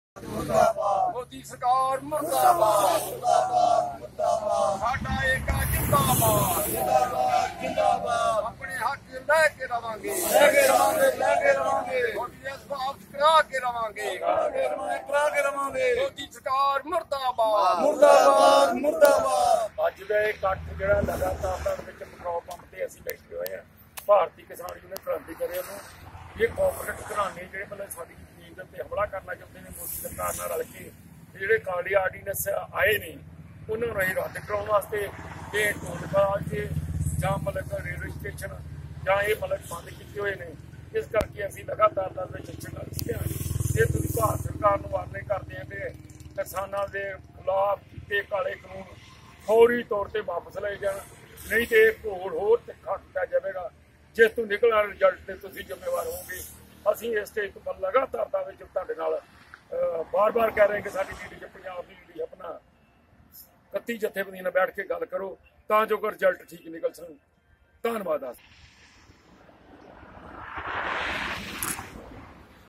मोदी सरकार मुर्दाबाद, साडा एका जिंदाबाद, अपने हक लैके रवांगे, वापस करा के रवांगे। मोदी सरकार मुर्दाबाद, ਅੱਜ ਦਾ ਇਹ ਇਕੱਠ ਜਿਹੜਾ ਲਗਾਤਾਰ ਦੇ ਵਿੱਚ ਪੈਟਰੋਲ ਪੰਪ ਤੇ ਅਸੀਂ ਬੈਠੇ ਹੋਏ ਆ ਭਾਰਤੀ ਕਿਸਾਨ ਯੂਨੀਅਨ ਕ੍ਰਾਂਤੀਕਾਰੀ ਨੂੰ ਇਹ ਕਾਰਪੋਰੇਟ ਘਰਾਣੇ ਜਿਹੜੇ ਮਤਲਬ ਸਾਡੀ ਜ਼ਮੀਨ ਦੇ ਉੱਤੇ ਹਮਲਾ ਕਰਨਾ ਚਾਹੁੰਦੇ ਨੇ ਮੋਦੀ ਸਰਕਾਰ ਨਾਲ ਰਲ ਕੇ ਜਿਹੜੇ ਕਾਂਡੀ ਆਰਡੀਨੈਂਸ ਆਏ ਨੇ ਉਹਨਾਂ ਨੂੰ ਅਸੀਂ ਰੱਦ ਕਰਾਉਣ ਵਾਸਤੇ ਇਹ ਟੋਲਪਲਾਜ਼ੇ ਕੇ ਜਾਂ ਮਤਲਬ ਰੇਲਵੇ ਸਟੇਸ਼ਨ ਜਾਂ ਇਹ ਮਤਲਬ ਬੰਦ ਕੀਤੇ ਹੋਏ ਨੇ। ਇਸ ਕਰਕੇ ਅਸੀਂ ਲਗਾਤਾਰ ਦਾ ਵਿੱਚ ਸੰਘਰਸ਼ ਕਰ ਇਹ ਤੁਸੀਂ ਭਾਰਤ ਸਰਕਾਰ ਨੂੰ ਵਾਰਨੇ ਕਰਦੇ ਆ ਕਿ ਕਿਸਾਨਾਂ ਦੇ ਖਿਲਾਫ ਕੀਤੇ ਕਾਲੇ ਕਾਨੂੰਨ फौरी तौर पर वापस ले जान, नहीं तो एक होर तिखा किया जाएगा जिस तू निकलना रिजल्ट से तुम जिम्मेवार होंगे। असी इस स्टेज पर लगातार बार बार कह रहे हैं कि साडी लीडरशिप पंजाब की लीडरशिप अपना 31 जथेबंदियों नाल बैठ के गल करो तां जो रिजल्ट ठीक निकल सन। धन्नवाद।